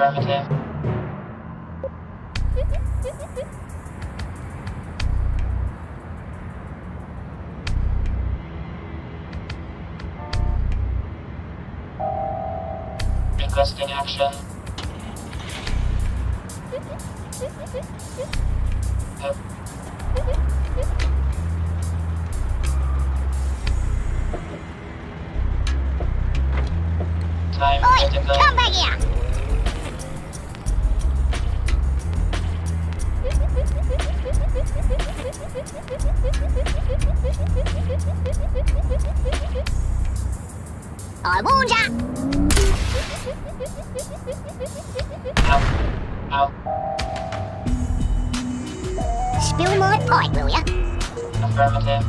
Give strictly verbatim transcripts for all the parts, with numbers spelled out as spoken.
Affirmative. Requesting action. Uh. Time Oi, critical. come back here! I warned ya! Out. Out. Spill my pipe, will ya? Affirmative.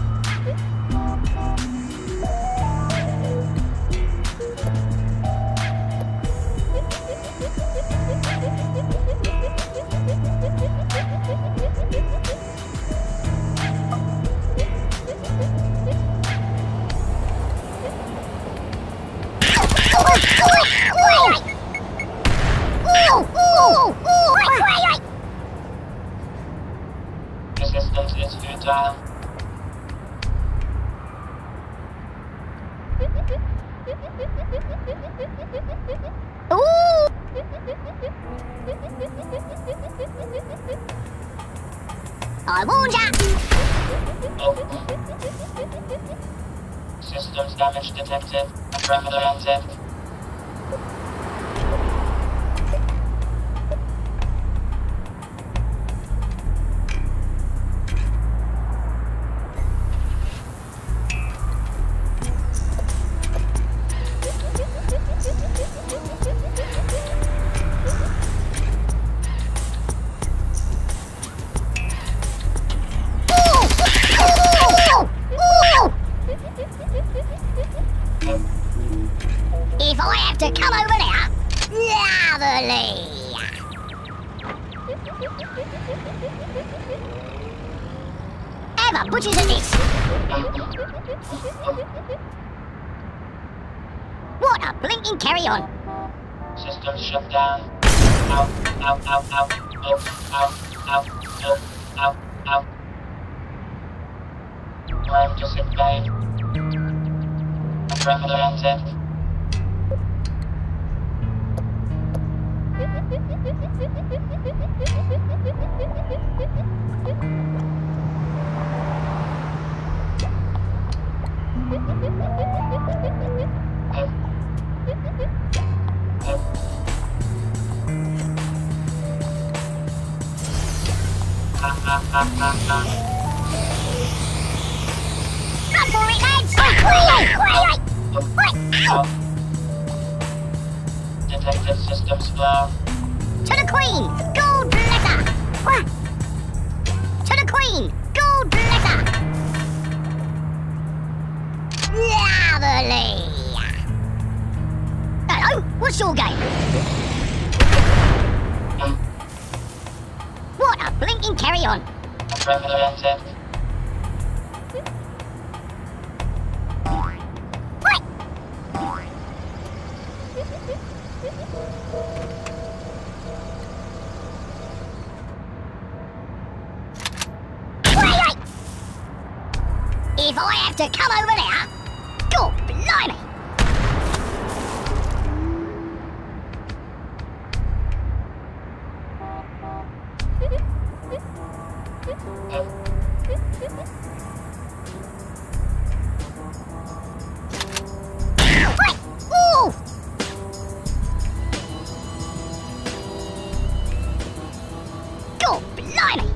Resistance is futile. Ooh! I warned ya! Oh. Systems damage detected. Affirmative. If I have to come over there, lovely. Have a butcher's at this. What a blinking carry on. Systems shut down. Out, out, out, out, out, out, out, out, out, out. Time to sick bay. Affirmative. Run for it, lads! Ow! Detective systems flow. To the Queen! God bless her! To the Queen! God bless her! Lovely! Hello, what's your game? What a blinking carry on! Affirmative. If I have to come over there, God blimey! Ooh! God blimey!